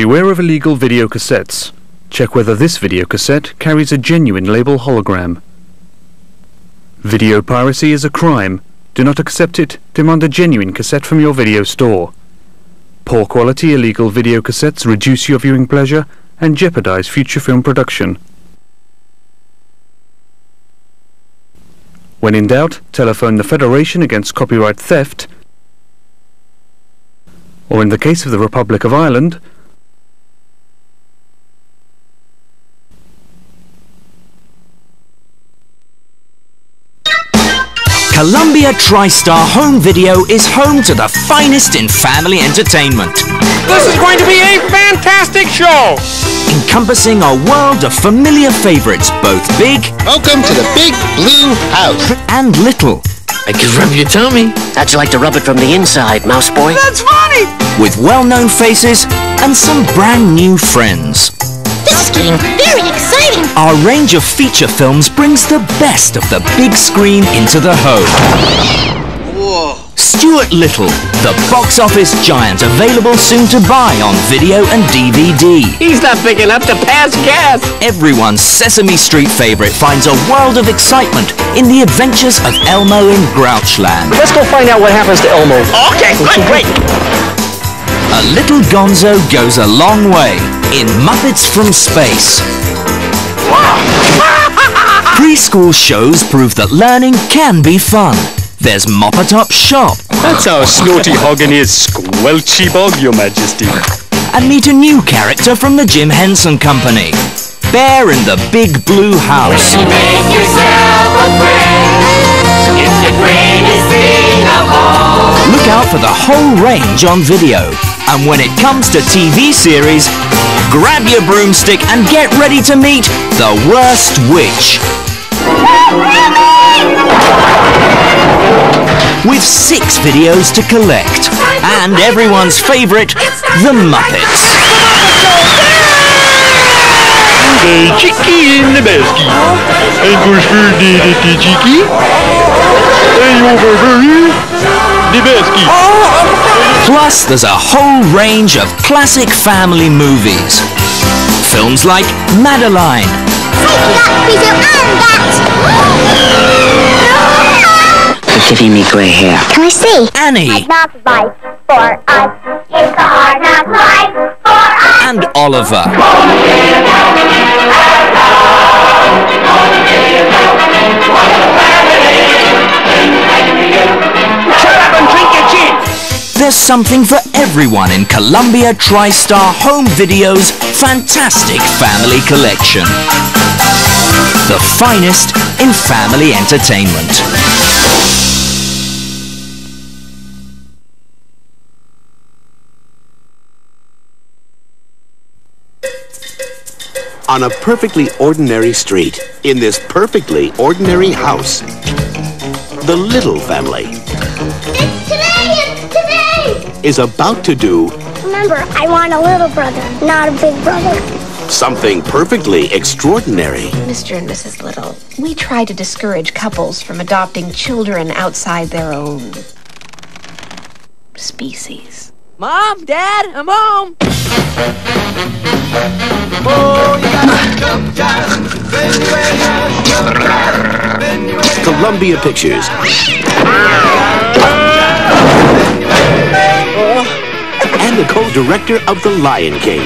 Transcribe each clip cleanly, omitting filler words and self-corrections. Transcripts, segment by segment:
Beware of illegal video cassettes. Check whether this video cassette carries a genuine label hologram. Video piracy is a crime. Do not accept it. Demand a genuine cassette from your video store. Poor quality illegal video cassettes reduce your viewing pleasure and jeopardize future film production. When in doubt, telephone the Federation Against Copyright Theft, or in the case of the Republic of Ireland, Columbia TriStar Home Video is home to the finest in family entertainment. This is going to be a fantastic show! Encompassing a world of familiar favorites, both big... Welcome to the Big Blue House. ...and little. I can rub your tummy. How'd you like to rub it from the inside, mouse boy? That's funny! With well-known faces and some brand new friends. This is getting very exciting! Our range of feature films brings the best of the big screen into the home. Whoa! Stuart Little, the box office giant, available soon to buy on video and DVD. He's not big enough to pass gas! Everyone's Sesame Street favorite finds a world of excitement in the adventures of Elmo in Grouchland. Let's go find out what happens to Elmo. Okay, great! A little Gonzo goes a long way in Muppets from Space. Preschool shows prove that learning can be fun. There's Mop-A-Top Shop. That's our Snorty Hoggin' is Squelchy Bog, Your Majesty. And meet a new character from the Jim Henson Company. Bear in the Big Blue House. Make yourself a friend. It's the greatest thing of all. Look out for the whole range on video. And when it comes to TV series, grab your broomstick and get ready to meet the worst witch. With 6 videos to collect. And everyone's favorite, The Muppets. The Chicky in the basket. And goes for the Chicky. And over the basket. Plus, there's a whole range of classic family movies. Films like Madeline. You're giving me gray hair. Can I see? Annie. Knock life for us. It's a hard knock life for us. And Oliver. Shut up and drink your gin! There's something for everyone in Columbia TriStar Home Video's fantastic family collection. The finest in family entertainment. On a perfectly ordinary street, in this perfectly ordinary house, the Little family is about to do... Remember, I want a little brother, not a big brother. Something perfectly extraordinary. Mr. and Mrs. Little, we try to discourage couples from adopting children outside their own species. Mom, Dad, I'm home! Columbia Pictures and the co-director of The Lion King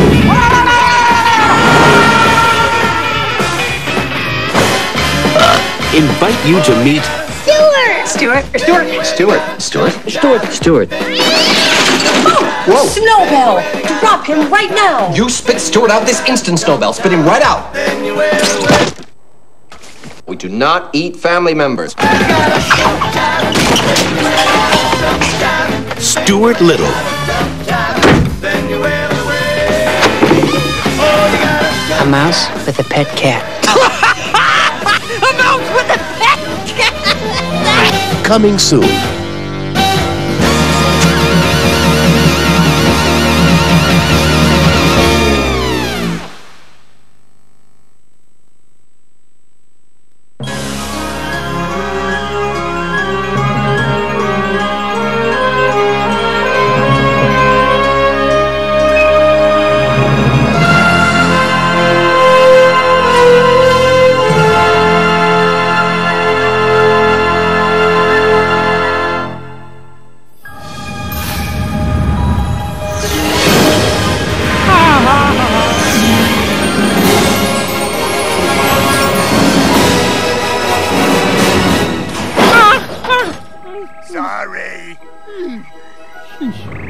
invite you to meet Stuart. Whoa! Snowbell! Drop him right now! You spit Stuart out this instant, Snowbell. Spit him right out. We do not eat family members. Stuart Little. A mouse with a pet cat. A mouse with a pet cat! Coming soon. worry.